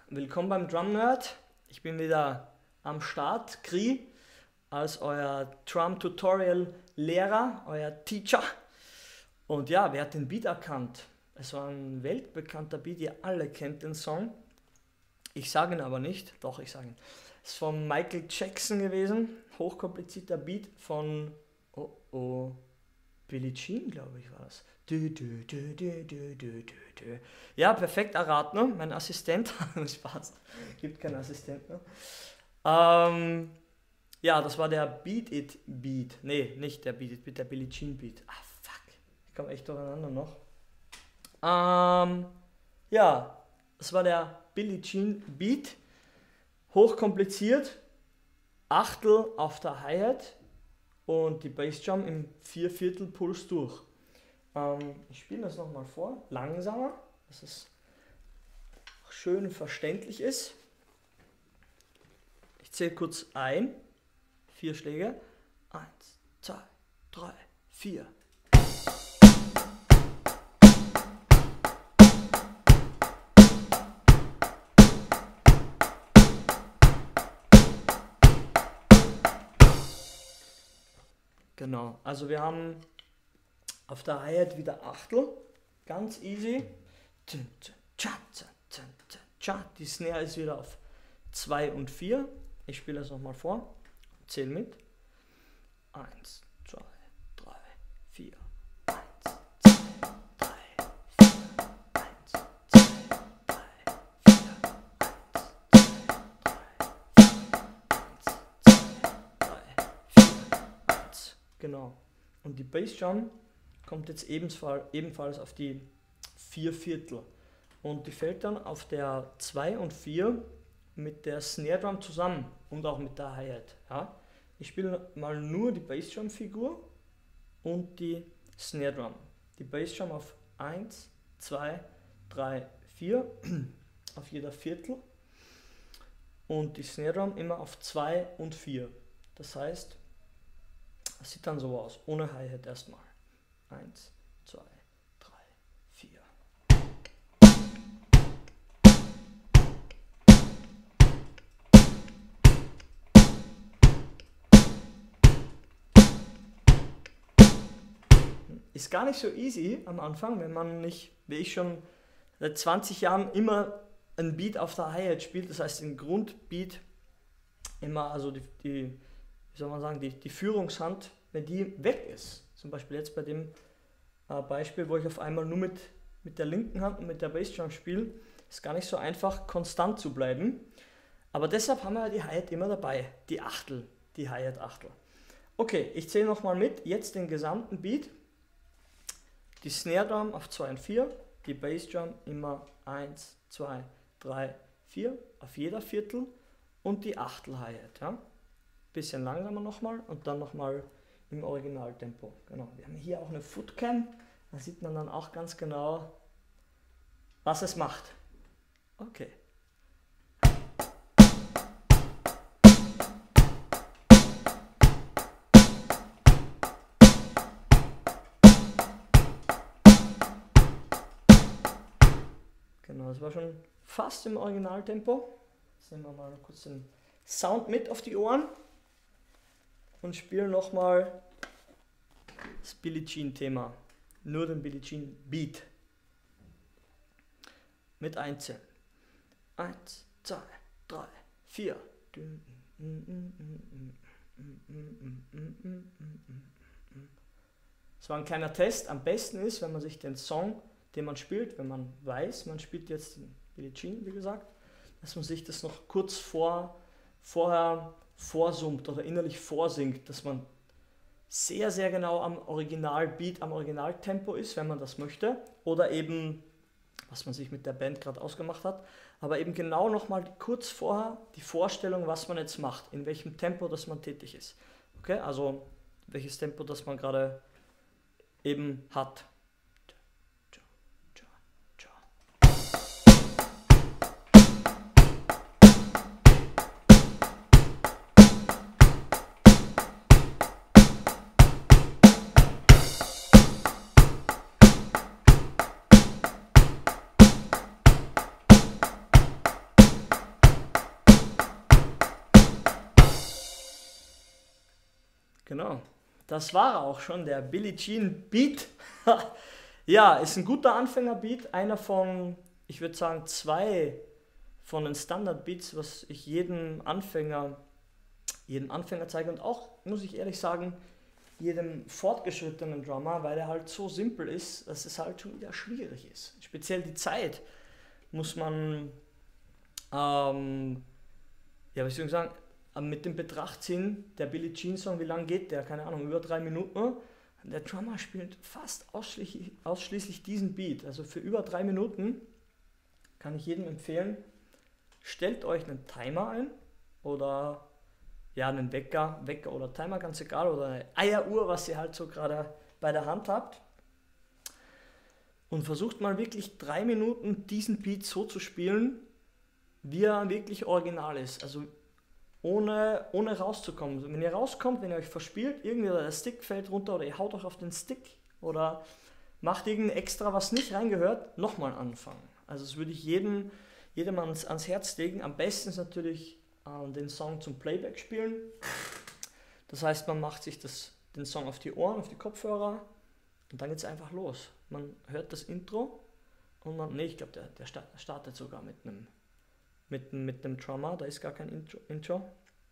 willkommen beim Drum Nerd. Ich bin wieder am Start, Kri, als euer Drum Tutorial Lehrer, euer Teacher. Und ja, wer hat den Beat erkannt? Es war ein weltbekannter Beat, ihr alle kennt den Song. Ich sage ihn aber nicht, doch ich sage ihn. Es ist von Michael Jackson gewesen, hochkomplizierter Beat von, Billie Jean, glaube ich war das. Ja, perfekt erraten, ne? Mein Assistent, Spaß, gibt keinen Assistenten. Ja, das war der Beat It Beat, nee, nicht der Beat It Beat, der Billie Jean Beat. Ah, fuck, ich komme echt durcheinander noch. Ja, das war der Billie Jean Beat, hochkompliziert, Achtel auf der Hi-Hat und die Bassdrum im 4/4 Puls durch. Ich spiele das nochmal vor, langsamer, dass es schön verständlich ist. Ich zähle kurz ein, 4 Schläge, 1, 2, 3, 4. Genau, also wir haben auf der Hi-Hat wieder Achtel, ganz easy. Die Snare ist wieder auf 2 und 4. Ich spiele das nochmal vor, zähle mit. 1, 2, 3, 4. 1, 2, 3, 4. 1, 2, 3, 4. 1, genau. Und die Bassdrum kommt jetzt ebenfalls auf die 4/4 und die fällt dann auf der 2 und 4 mit der Snare Drum zusammen und auch mit der Hi-Hat. Ja? Ich spiele mal nur die Bassdrum Figur und die Snare Drum. Die Bassdrum auf 1, 2, 3, 4 auf jeder Viertel und die Snare Drum immer auf 2 und 4. Das heißt, das sieht dann so aus, ohne Hi-Hat erstmal. 1, 2, 3, 4. Ist gar nicht so easy am Anfang, wenn man nicht, wie ich schon seit 20 Jahren immer ein Beat auf der Hi-Hat spielt, das heißt den Grundbeat immer, also wie soll man sagen, die Führungshand, wenn die weg ist. Zum Beispiel jetzt bei dem Beispiel, wo ich auf einmal nur mit der linken Hand und mit der Bassdrum spiele, ist gar nicht so einfach, konstant zu bleiben. Aber deshalb haben wir ja die Hi-Hat immer dabei, die Achtel, die Hi-Hat-Achtel. Okay, ich zähle nochmal mit, jetzt den gesamten Beat. Die Snare Drum auf 2 und 4, die Bassdrum immer 1, 2, 3, 4 auf jeder Viertel und die Achtel Hi-Hat. Ja? Bisschen langsamer nochmal und dann nochmal im Originaltempo. Genau. Wir haben hier auch eine Footcam, da sieht man dann auch ganz genau, was es macht. Okay. Genau, das war schon fast im Originaltempo. Jetzt nehmen wir mal kurz den Sound mit auf die Ohren und spielen nochmal das Billie Jean Thema, nur den Billie Jean Beat mit einzählen. 1, 2, 3, 4. Das war ein kleiner Test. Am besten ist, wenn man sich den Song, den man spielt, wenn man weiß, man spielt jetzt den Billie Jean, wie gesagt, dass man sich das noch kurz vorher vorsummt oder innerlich vorsingt, dass man sehr, sehr genau am Originalbeat, am Originaltempo ist, wenn man das möchte, oder eben, was man sich mit der Band gerade ausgemacht hat, aber eben genau nochmal kurz vorher die Vorstellung, was man jetzt macht, in welchem Tempo, das man tätig ist. Okay, also welches Tempo, das man gerade eben hat. Genau. Das war auch schon der Billie Jean Beat. Ja, ist ein guter Anfängerbeat. Einer von, ich würde sagen, 2 von den Standard-Beats, was ich jedem Anfänger zeige. Und auch, muss ich ehrlich sagen, jedem fortgeschrittenen Drummer, weil er halt so simpel ist, dass es halt schon wieder schwierig ist. Speziell die Zeit muss man, ja, was soll ich sagen, mit dem Betracht ziehen, der Billie Jean Song, wie lang geht der? Keine Ahnung, über 3 Minuten. Der Drummer spielt fast ausschließlich diesen Beat. Also für über 3 Minuten kann ich jedem empfehlen, stellt euch einen Timer ein oder ja, einen Wecker oder Timer, ganz egal, oder eine Eieruhr, was ihr halt so gerade bei der Hand habt. Und versucht mal wirklich 3 Minuten diesen Beat so zu spielen, wie er wirklich original ist. Also ohne rauszukommen. Wenn ihr rauskommt, wenn ihr euch verspielt, irgendwie der Stick fällt runter oder ihr haut euch auf den Stick oder macht irgendein extra, was nicht reingehört, nochmal anfangen. Also das würde ich jedem ans Herz legen. Am besten ist natürlich den Song zum Playback spielen. Das heißt, man macht sich den Song auf die Ohren, auf die Kopfhörer und dann geht es einfach los. Man hört das Intro und ich glaube, der startet sogar mit einem Drummer, da ist gar kein Intro.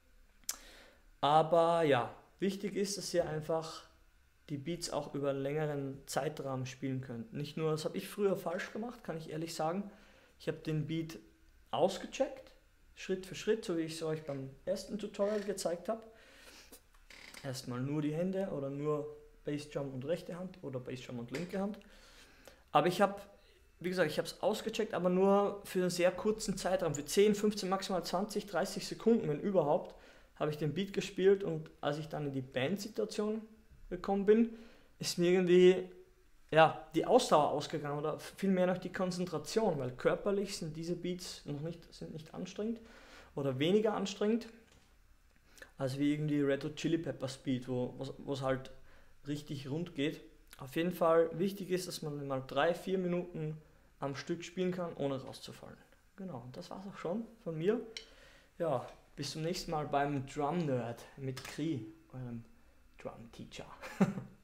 Aber ja, wichtig ist, dass ihr einfach die Beats auch über einen längeren Zeitrahmen spielen könnt. Nicht nur, das habe ich früher falsch gemacht, kann ich ehrlich sagen. Ich habe den Beat ausgecheckt, Schritt für Schritt, so wie ich es euch beim ersten Tutorial gezeigt habe. Erstmal nur die Hände oder nur Bassdrum und rechte Hand oder Bassdrum und linke Hand. Aber ich habe, wie gesagt, ich habe es ausgecheckt, aber nur für einen sehr kurzen Zeitraum, für 10, 15, maximal 20, 30 Sekunden, wenn überhaupt, habe ich den Beat gespielt und als ich dann in die Bandsituation gekommen bin, ist mir irgendwie ja, die Ausdauer ausgegangen oder vielmehr noch die Konzentration, weil körperlich sind diese Beats sind nicht anstrengend oder weniger anstrengend als wie irgendwie Red Hot Chili Peppers Beat, wo es halt richtig rund geht. Auf jeden Fall wichtig ist, dass man mal 3-4 Minuten am Stück spielen kann, ohne rauszufallen. Genau, und das war's auch schon von mir. Ja, bis zum nächsten Mal beim Drum Nerd mit Kri, eurem Drum Teacher.